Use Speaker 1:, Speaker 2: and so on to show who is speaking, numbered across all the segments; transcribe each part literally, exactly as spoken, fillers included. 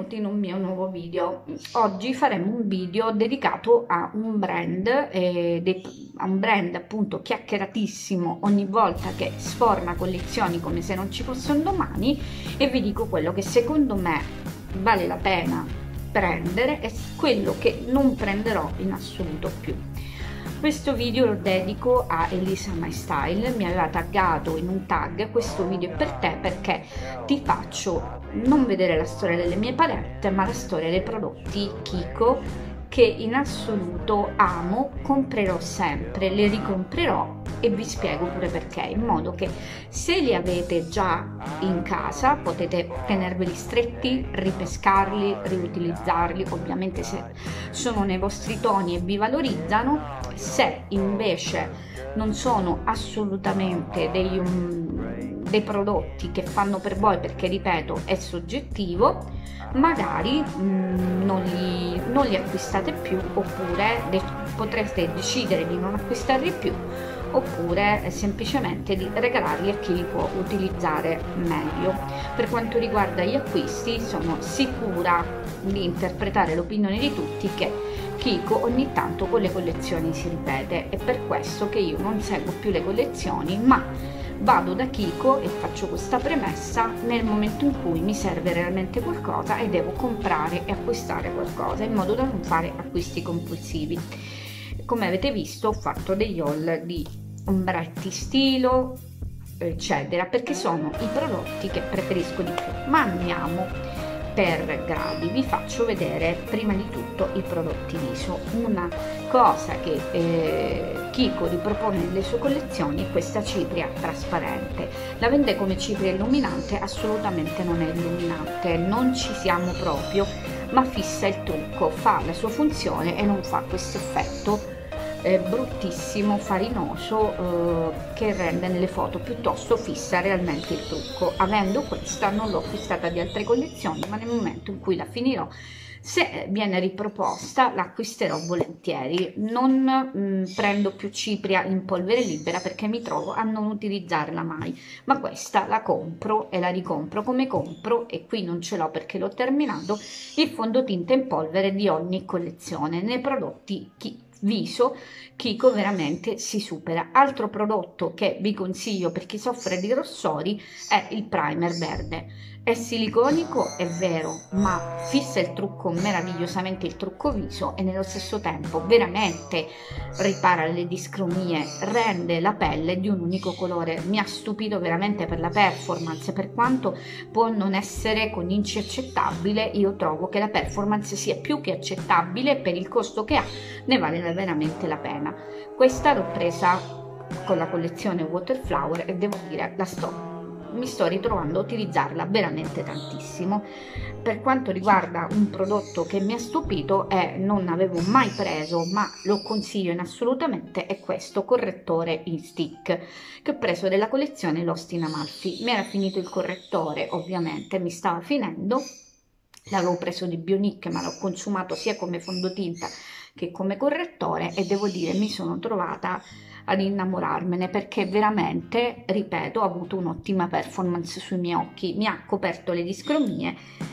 Speaker 1: benvenuti in un mio nuovo video. Oggi faremo un video dedicato a un brand, eh, a un brand appunto chiacchieratissimo ogni volta che sforna collezioni come se non ci fosse un domani, e vi dico quello che secondo me vale la pena prendere e quello che non prenderò in assoluto più. Questo video lo dedico a Elisa My Style. Mi aveva taggato in un tag: questo video è per te perché ti faccio non vedere la storia delle mie palette ma la storia dei prodotti Kiko che in assoluto amo, comprerò sempre, le ricomprerò e vi spiego pure perché, in modo che se li avete già in casa potete tenerveli stretti, ripescarli, riutilizzarli, ovviamente se sono nei vostri toni e vi valorizzano. Se invece non sono assolutamente dei, um, dei prodotti che fanno per voi, perché ripeto è soggettivo, magari um, non, li, non li acquistate più, oppure de potreste decidere di non acquistarli più, oppure semplicemente di regalarli a chi li può utilizzare meglio. Per quanto riguarda gli acquisti, sono sicura di interpretare l'opinione di tutti che Kiko ogni tanto con le collezioni si ripete, è per questo che io non seguo più le collezioni, ma vado da Kiko e faccio questa premessa nel momento in cui mi serve realmente qualcosa e devo comprare e acquistare qualcosa, in modo da non fare acquisti compulsivi. Come avete visto ho fatto degli haul di ombretti, stilo, eccetera, perché sono i prodotti che preferisco di più. Ma andiamo per gradi. Vi faccio vedere prima di tutto i prodotti viso. Una cosa che eh, Kiko ripropone nelle sue collezioni è questa cipria trasparente. La vende come cipria illuminante, assolutamente non è illuminante, non ci siamo proprio, ma fissa il trucco, fa la sua funzione e non fa questo effetto eh, bruttissimo, farinoso, eh, che rende nelle foto, piuttosto fissa realmente il trucco. Avendo questa non l'ho acquistata di altre collezioni, ma nel momento in cui la finirò, se viene riproposta, l'acquisterò volentieri. Non mh, prendo più cipria in polvere libera perché mi trovo a non utilizzarla mai, ma questa la compro e la ricompro, come compro, e qui non ce l'ho perché l'ho terminato, il fondotinta in polvere di ogni collezione. Nei prodotti chi viso Kiko veramente si supera. Altro prodotto che vi consiglio per chi soffre di rossori è il primer verde. È siliconico, è vero, ma fissa il trucco meravigliosamente, il trucco viso, e nello stesso tempo veramente ripara le discromie, rende la pelle di un unico colore. Mi ha stupito veramente per la performance, per quanto può non essere con inci accettabile, io trovo che la performance sia più che accettabile, per il costo che ha ne vale veramente la pena. Questa l'ho presa con la collezione Waterflower e devo dire la sto mi sto ritrovando a utilizzarla veramente tantissimo. Per quanto riguarda un prodotto che mi ha stupito e non avevo mai preso, ma lo consiglio in assolutamente, è questo correttore in stick che ho preso della collezione Lost in Amalfi. Mi era finito il correttore, ovviamente mi stava finendo, l'avevo preso di Bionic ma l'ho consumato sia come fondotinta che come correttore e devo dire mi sono trovata ad innamorarmene, perché veramente, ripeto, ho avuto un'ottima performance sui miei occhi, mi ha coperto le discromie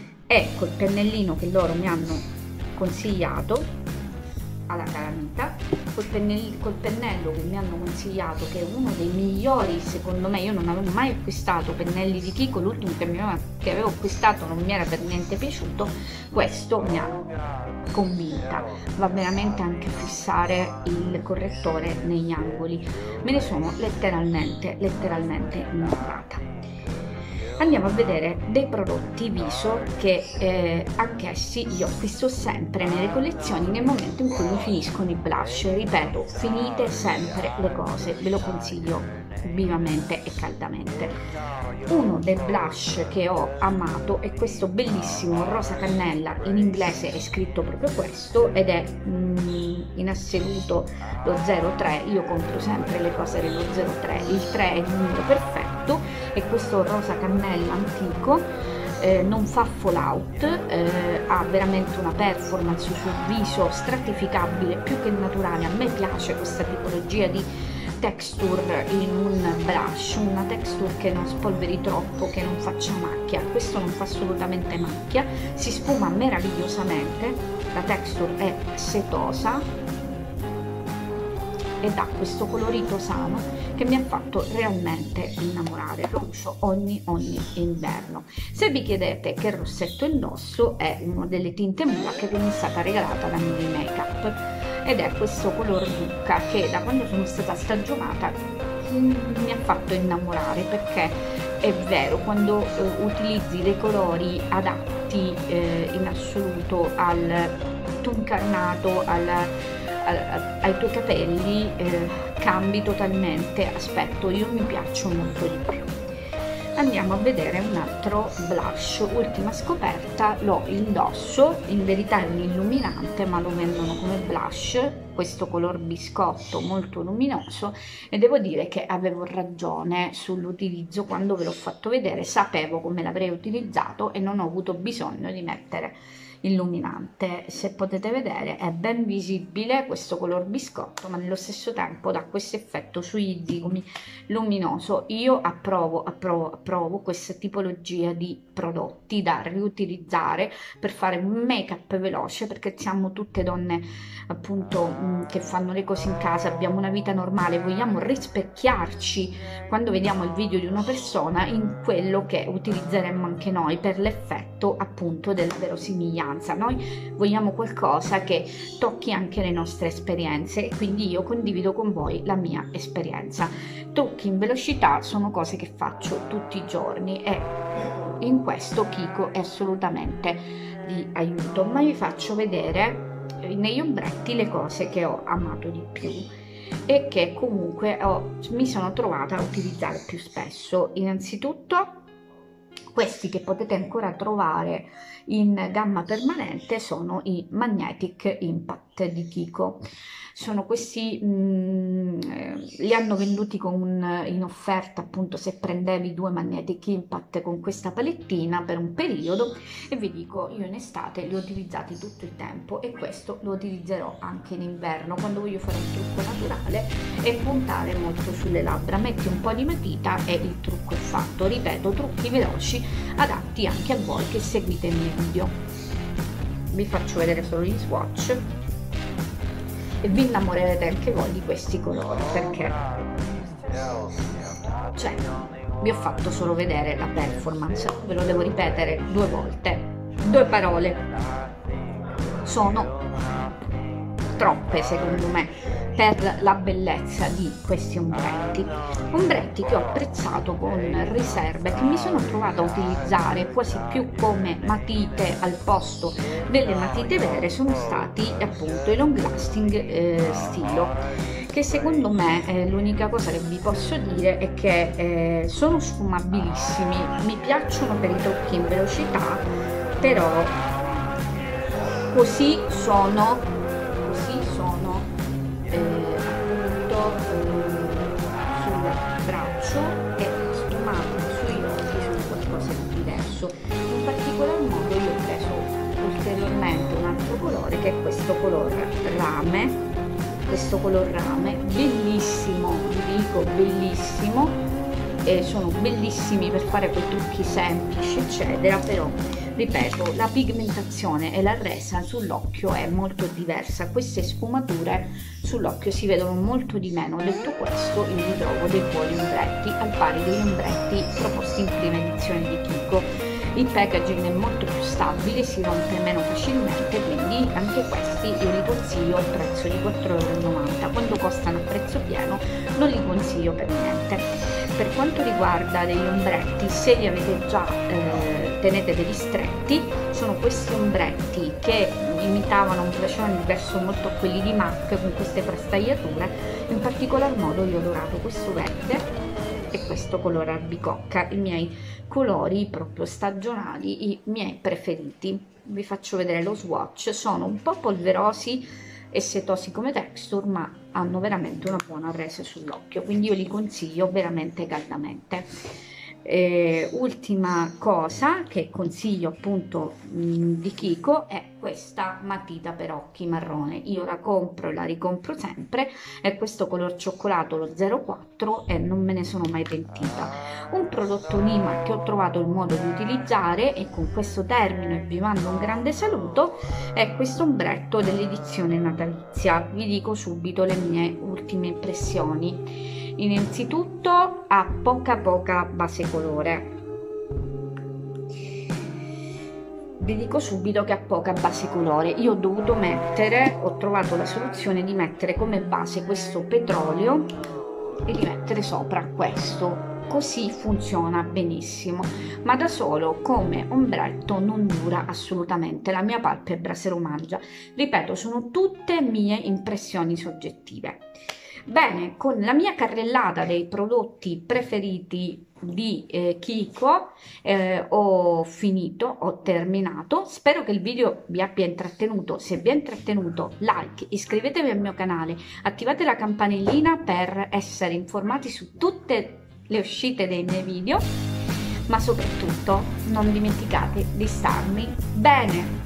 Speaker 1: e col pennellino che loro mi hanno consigliato alla calamita, col, col pennello che mi hanno consigliato, che è uno dei migliori secondo me. Io non avevo mai acquistato pennelli di Kiko, l'ultimo che, che avevo acquistato non mi era per niente piaciuto, questo mi ha convinta. Va veramente anche a fissare il correttore negli angoli, me ne sono letteralmente letteralmente innamorata. Andiamo a vedere dei prodotti viso che eh, anch'essi io acquisto sempre nelle collezioni nel momento in cui mi finiscono i blush. Ripeto, finite sempre le cose, ve lo consiglio vivamente e caldamente. Uno dei blush che ho amato è questo bellissimo rosa cannella, in inglese è scritto proprio questo ed è mm, in assoluto lo zero tre. Io compro sempre le cose dello zero tre, il tre è il numero perfetto, e questo rosa cannella antico eh, non fa fallout, eh, ha veramente una performance sul viso stratificabile, più che naturale. A me piace questa tipologia di texture in un blush, una texture che non spolveri troppo, che non faccia macchia. Questo non fa assolutamente macchia, si sfuma meravigliosamente, la texture è setosa e dà questo colorito sano che mi ha fatto realmente innamorare. Lo uso ogni ogni inverno. Se vi chiedete che rossetto indosso, è una delle tinte Mura che mi è stata regalata da Mili Makeup ed è questo color Duca che da quando sono stata stagionata mi ha fatto innamorare, perché è vero, quando eh, utilizzi dei colori adatti eh, in assoluto al tuo incarnato, al ai tuoi capelli, eh, cambi totalmente aspetto. Io mi piaccio molto di più. Andiamo a vedere un altro blush, ultima scoperta, lo indosso, in verità è un illuminante ma lo vendono come blush, questo color biscotto molto luminoso, e devo dire che avevo ragione sull'utilizzo. Quando ve l'ho fatto vedere sapevo come l'avrei utilizzato e non ho avuto bisogno di mettere illuminante. Se potete vedere è ben visibile questo color biscotto, ma nello stesso tempo dà questo effetto sui zigomi luminoso. Io approvo approvo approvo questa tipologia di prodotti da riutilizzare per fare un make up veloce, perché siamo tutte donne appunto mh, che fanno le cose in casa, abbiamo una vita normale, vogliamo rispecchiarci quando vediamo il video di una persona in quello che utilizzeremmo anche noi per l'effetto appunto della verosimiglianza. Noi vogliamo qualcosa che tocchi anche le nostre esperienze e quindi io condivido con voi la mia esperienza. Trucchi in velocità sono cose che faccio tutti i giorni e in questo Kiko è assolutamente di aiuto, ma vi faccio vedere negli ombretti le cose che ho amato di più e che comunque ho, mi sono trovata a utilizzare più spesso. Innanzitutto questi che potete ancora trovare in gamma permanente sono i Magnetic Impact di Kiko. Sono questi, mh, li hanno venduti con, in offerta appunto se prendevi due Magnetic Impact con questa palettina per un periodo, e vi dico, io in estate li ho utilizzati tutto il tempo e questo lo utilizzerò anche in inverno quando voglio fare un trucco naturale e puntare molto sulle labbra. Metti un po' di matita e il trucco è fatto. Ripeto, trucchi veloci adatti anche a voi che seguite i miei video. Vi faccio vedere solo gli swatch e vi innamorerete anche voi di questi colori, perché cioè vi ho fatto solo vedere la performance, ve lo devo ripetere due volte, due parole sono troppe secondo me per la bellezza di questi ombretti. Ombretti che ho apprezzato con riserve, che mi sono trovata a utilizzare quasi più come matite al posto delle matite vere, sono stati appunto i Long Lasting eh, Stilo, che secondo me eh, l'unica cosa che vi posso dire è che eh, sono sfumabilissimi, mi piacciono per i tocchi in velocità, però così sono così sono eh, appunto eh, sul braccio e sfumati sugli occhi sono qualcosa di diverso. In particolar modo io ho preso ulteriormente un altro colore, che è questo color rame, questo color rame bellissimo, vi dico bellissimo, e sono bellissimi per fare quei trucchi semplici eccetera, però ripeto, la pigmentazione e la resa sull'occhio è molto diversa, queste sfumature sull'occhio si vedono molto di meno. Detto questo, io vi trovo dei buoni ombretti al pari degli ombretti proposti in prima edizione di Kiko. Il packaging è molto più stabile, si rompe meno facilmente, quindi anche questi io li consiglio al prezzo di quattro e novanta euro. Quando costano a prezzo pieno non li consiglio per niente. Per quanto riguarda degli ombretti, se li avete già eh, tenete degli stretti, sono questi ombretti che imitavano, mi piacevano il verso molto a quelli di MAC con queste frastagliature. In particolar modo io ho adorato questo verde e questo colore albicocca, i miei colori proprio stagionali, i miei preferiti. Vi faccio vedere lo swatch, sono un po' polverosi e setosi come texture, ma hanno veramente una buona resa sull'occhio, quindi io li consiglio veramente caldamente. Eh, ultima cosa che consiglio appunto mh, di Kiko è questa matita per occhi marrone. Io la compro e la ricompro sempre, è questo color cioccolato, lo zero quattro, e non me ne sono mai pentita. Un prodotto Nima che ho trovato il modo di utilizzare, e con questo termino e vi mando un grande saluto, è questo ombretto dell'edizione natalizia. Vi dico subito le mie ultime impressioni. Innanzitutto ha poca poca base colore. Vi dico subito che ha poca base colore. Io ho dovuto mettere, ho trovato la soluzione di mettere come base questo petrolio e di mettere sopra questo. Così funziona benissimo, ma da solo come ombretto non dura assolutamente, la mia palpebra se lo mangia. Ripeto, sono tutte mie impressioni soggettive. Bene, con la mia carrellata dei prodotti preferiti di eh, Kiko eh, ho finito, ho terminato. Spero che il video vi abbia intrattenuto. Se vi è intrattenuto, like, iscrivetevi al mio canale, attivate la campanellina per essere informati su tutte le uscite dei miei video, ma soprattutto non dimenticate di starmi bene.